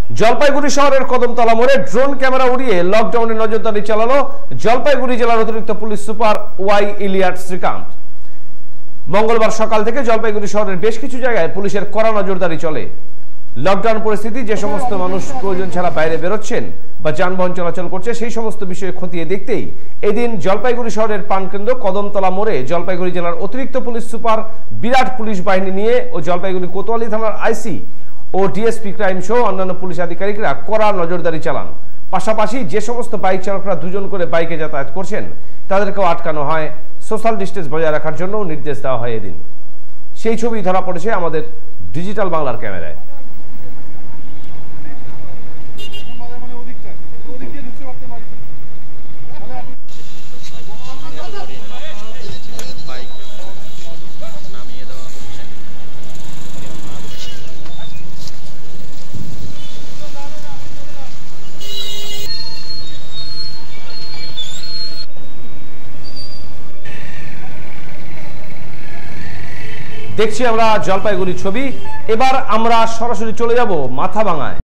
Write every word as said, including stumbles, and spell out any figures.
জলপাইগুড়ি শহরের কদমতলা মোড়ে drone camera উড়িয়ে লকডাউনে নজরদারি চালালো জলপাইগুড়ি জেলার অতিরিক্ত পুলিশ সুপার ওয়াই ইলিয়াট শ্রীকান্ত। মঙ্গলবার সকাল থেকে জলপাইগুড়ি শহরের বেশ কিছু জায়গায় পুলিশের কড়া নজরদারি চলে। লকডাউন পরিস্থিতি যে সমস্ত মানুষ প্রয়োজন ছাড়া বাইরে বেরোচ্ছেন বা যানবাহন চলাচল করছে সেই সমস্ত বিষয়ে খতিয়ে দেখতেই এদিন জলপাইগুড়ি শহরের প্রাণকেন্দ্র কদমতলা মোড়ে জলপাইগুড়ি জেলার অতিরিক্ত পুলিশ সুপার বিরাট পুলিশ বাহিনী নিয়ে ও জলপাইগুড়ি কোতোয়ালি থানার আইসি ও ডিএসপি ক্রাইম সহ অন্যান্য পুলিশ আধিকারিকরা কড়া নজরদারি চালান। পাশাপাশি যে সমস্ত বাইক চালকরা দুজন করে বাইকে যাতায়াত করছেন তাদেরকেও আটকানো হয়। সোশ্যাল ডিস্টেন্স বজায় রাখার জন্য নির্দেশ দেওয়া হয়। এদিন সেই ছবি ধরা পড়েছে আমাদের ডিজিটাল বাংলার ক্যামেরায়। দেখছি আমরা জলপাইগুড়ির ছবি। এবার আমরা সরাসরি চলে যাব মাথাভাঙায়।